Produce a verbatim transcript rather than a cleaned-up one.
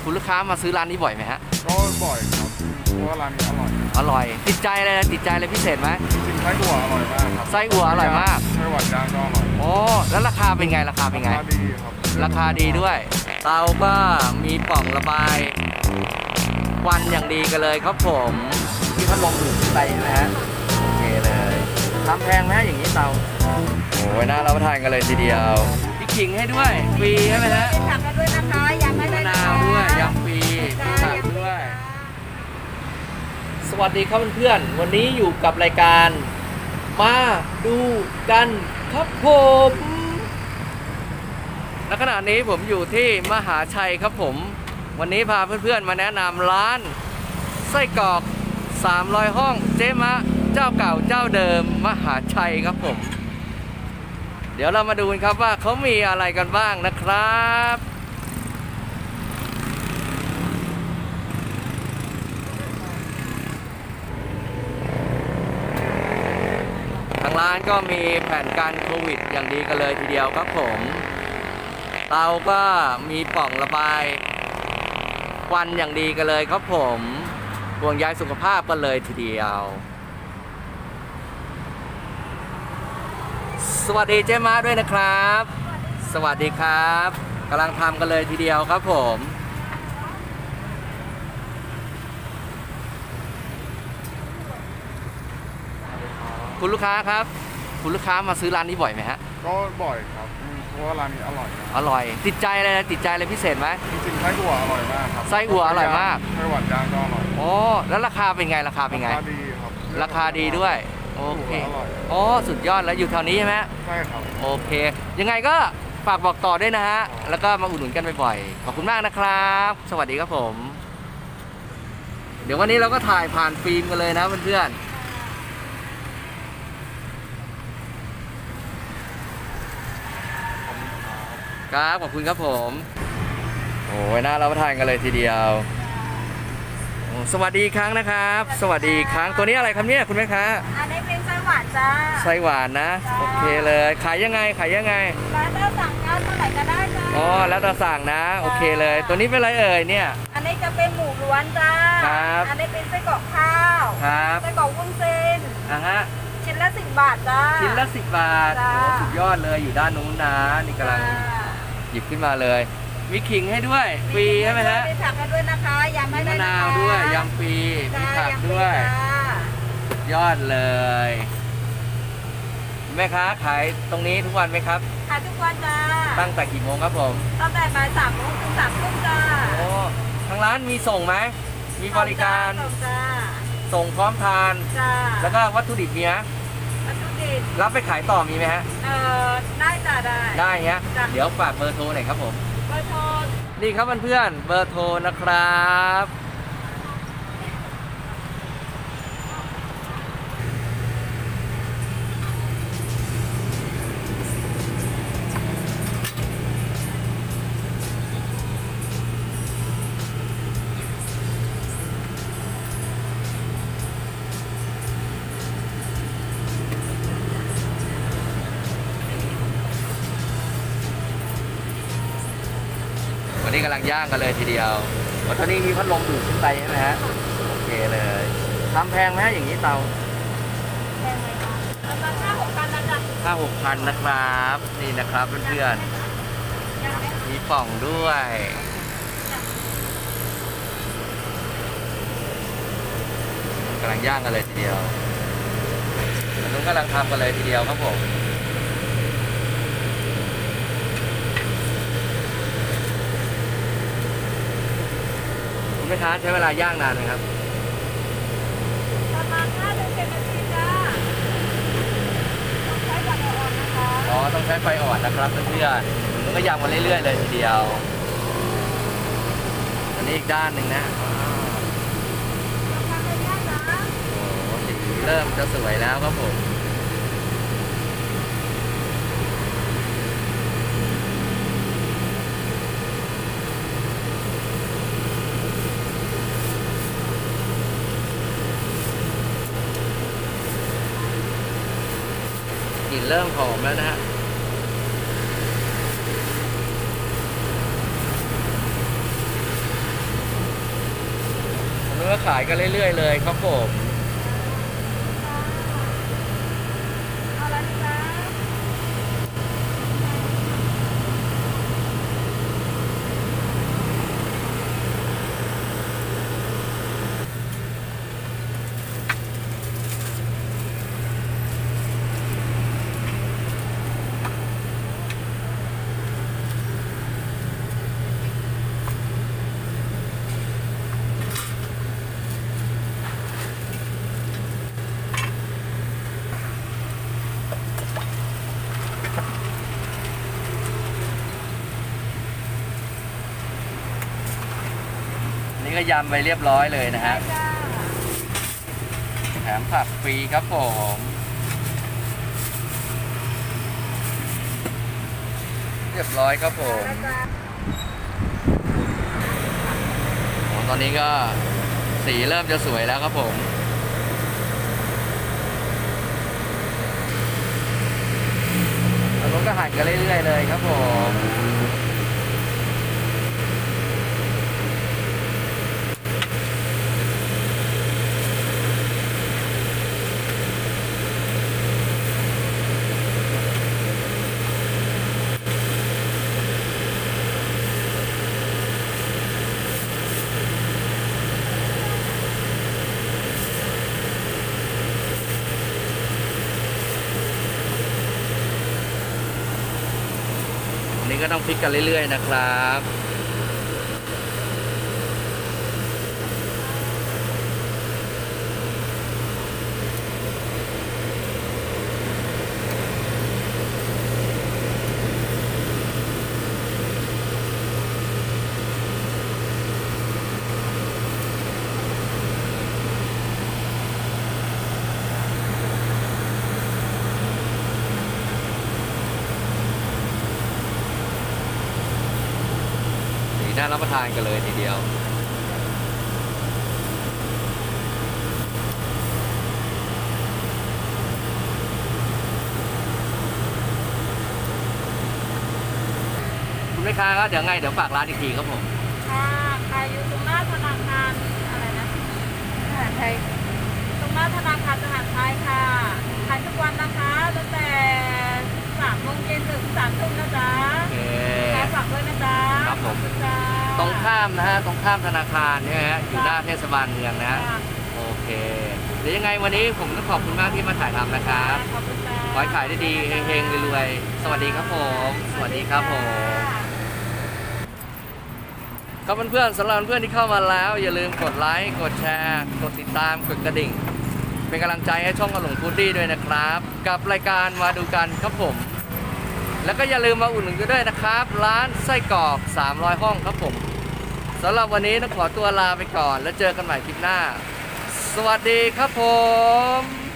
คุณลูกค้ามาซื้อร้านนี้บ่อยไหมฮะก็บ่อยครับเพราะว่าร้านนี้อร่อยอร่อยติดใจอะไรติดใจอะไรพิเศษไหมจริงๆไส้อั่วอร่อยมากครับไส้อั่วอร่อยมากไส้หวานย่างก็อร่อยโอ้แล้วราคาเป็นไงราคาเป็นไงราคาดีครับราคาดีด้วยเตาก็มีปล่องระบายควันอย่างดีกันเลยครับผมที่พัดลมดูดไปใช่ไหมฮะโอเคเลยทำแพงไหมอย่างนี้เตาโอ้ยน่ารับประทานกันเลยทีเดียวพี่ขิงให้ด้วยฟรีใช่ไหมฮะผักกันด้วยนะคะยำไม่ได้มะนาวด้วยยำฟรีผักด้วยสวัสดีครับเพื่อนๆวันนี้อยู่กับรายการมาดูกันครับผมณขณะนี้ผมอยู่ที่มหาชัยครับผมวันนี้พาเพื่อนๆมาแนะนำร้านไส้กรอกสามร้อยห้องเจ๊มะเจ้าเก่าเจ้าเดิมมหาชัยครับผมเดี๋ยวเรามาดูกันครับว่าเขามีอะไรกันบ้างนะครับทางร้านก็มีแผนการโควิดอย่างดีกันเลยทีเดียวครับผมเตาก็มีปล่องระบายควันอย่างดีกันเลยครับผมห่วงใยสุขภาพกันเลยทีเดียวสวัสดีเจ๊มาด้วยนะครับสวัสดีครับกำลังทำกันเลยทีเดียวครับผมคุณลูกค้าครับคุณลูกค้ามาซื้อร้านนี้บ่อยไหมฮะก็บ่อยครับเพราะว่าร้านนี้อร่อยอร่อยติดใจอะไรติดใจอะไรพิเศษไหมจริงๆไส้อั่วอร่อยมากครับไส้อั่วอร่อยมากไส้หวานย่างก็อร่อยโอ้แล้วราคาเป็นไงราคาเป็นไงราคาดีครับราคาดีด้วยโอเคโอ้สุดยอดแล้วอยู่แถวนี้ใช่ไหมใช่ครับโอเคยังไงก็ฝากบอกต่อด้วยนะฮะแล้วก็มาอุดหนุนกันบ่อยๆขอบคุณมากนะครับสวัสดีครับผมเดี๋ยววันนี้เราก็ถ่ายผ่านฟิล์มกันเลยนะเพื่อนๆครับขอบคุณครับผมโอ้ยน่ารับประทานกันเลยทีเดียวสวัสดีครั้งนะครับสวัสดีครั้งตัวนี้อะไรครับเนี่ยคุณแม่ค้าอันนี้เป็นไส้หวานจ้าไส้หวานนะโอเคเลยขายยังไงขายยังไงแล้วแต่สั่งเท่าไหร่ก็ได้จ้าอ๋อแล้วแต่สั่งนะโอเคเลยตัวนี้เป็นอะไรเอ่ยเนี่ยอันนี้จะเป็นหมูล้วนจ้าครับอันนี้เป็นไส้กรอกข้าวครับไส้กรอกวุ้นเส้นอ่ะฮะชิ้นละสิบบาทจ้าชิ้นละสิบบาทโอ้สุดยอดเลยอยู่ด้านนู้นนะนี่กำลังหยิบขึ้นมาเลยมีขิงให้ด้วยฟรีใช่ไหมฮะมีผักกันด้วยนะคะยำไม่ได้มะนาวด้วยยำฟรีมีผักด้วยยอดเลยแม่ค้าขายตรงนี้ทุกวันไหมครับขายทุกวันจ้าตั้งแต่กี่โมงครับผมตั้งแต่บ่ายสามโมงถึงสามทุ่มจ้าโอ้ทางร้านมีส่งไหมมีบริการส่งจ้าส่งพร้อมทานจ้าแล้วก็วัตถุดิบมีไหมวัตถุดิบรับไปขายต่อมีไหมฮะเออได้จ้าได้ได้เงี้ยเดี๋ยวฝากเบอร์โทรหน่อยครับผมเบอร์โทรนี่ครับเพื่อนๆเบอร์โทรนะครับวันนี้กำลังย่างกันเลยทีเดียวตอนนี้มีพัดลมดูดขึ้นไปใช่ไหมฮะโอเคเลยทำแพงไหมอย่างนี้เตาแพงไหมคะประมาณห้าหกพันนะจ๊ะห้าหกพันนะครับนี่นะครับเพื่อนๆมีป่องด้วยกำลังย่างกันเลยทีเดียวลุงกำลังทำกันเลยทีเดียวครับผมคุณแม่ค้าใช้เวลาย่างนานไหมครับประมาณห้าถึงเจ็ดนาทีจ้าต้องใช้ไฟอ่อนนะคะอ๋อต้องใช้ไฟอ่อนนะครับเพื่อนๆมันก็ย่างมาเรื่อยๆเลยทีเดียวอันนี้อีกด้านหนึ่งนะโอ้สีเริ่มจะสวยแล้วครับผมกลิ่นเริ่มหอมแล้วนะฮะรก็ขายกันเรื่อยๆเลยครับผมเอาละจ้านี่ก็ยำไปเรียบร้อยเลยนะฮะจ้าแถมผักฟรีครับผมเรียบร้อยครับผมแล้วจ้าโอ้ตอนนี้ก็สีเริ่มจะสวยแล้วครับผมแล้วรถก็หั่นกันเรื่อยๆเลยครับผมอันนี้ก็ต้องพลิกกันเรื่อยๆนะครับสีน่ารับประทานกันเลยทีเดียวคุณแม่ค้าครับเดี๋ยวไงเดี๋ยวฝากร้านอีกทีครับผมค่ะขายอยู่ตรงหน้าธนาคารอะไรนะทหารไทยตรงหน้าธนาคารทหารไทยค่ะขายทุกวันนะคะตั้งแต่สามโมงเย็นถึงสามทุ่มนะจ๊ะโอเคขายฝากด้วยนะจ๊ะครับผมขอณจ้าตรงข้ามนะฮะตรงข้ามธนาคารเนี่ยฮะอยู่หน้าเทศบาลเมืองนะฮะจ้าโอเคเดี๋ยวยังไงวันนี้ผมต้องขอบคุณมากที่มาถ่ายทำนะครับขอบคุณจ้าขอให้ขายได้ดีเฮงๆรวยๆสวัสดีครับผม สวัสดีครับผมครับเพื่อนๆสำหรับเพื่อนที่เข้ามาแล้ว อย่าลืมกดไลค์กดแชร์ กดติดตามกดกระดิ่ง เป็นกำลังใจให้ช่องกระหลงฟูดดี้ด้วยนะครับ กับรายการมาดูกันครับผม แล้วก็อย่าลืมมาอุดหนุนกันด้วยนะครับ ร้านไส้กรอกสามร้อยห้องครับผมสำหรับวันนี้ต้องขอตัวลาไปก่อน แล้วเจอกันใหม่คลิปหน้า สวัสดีครับผม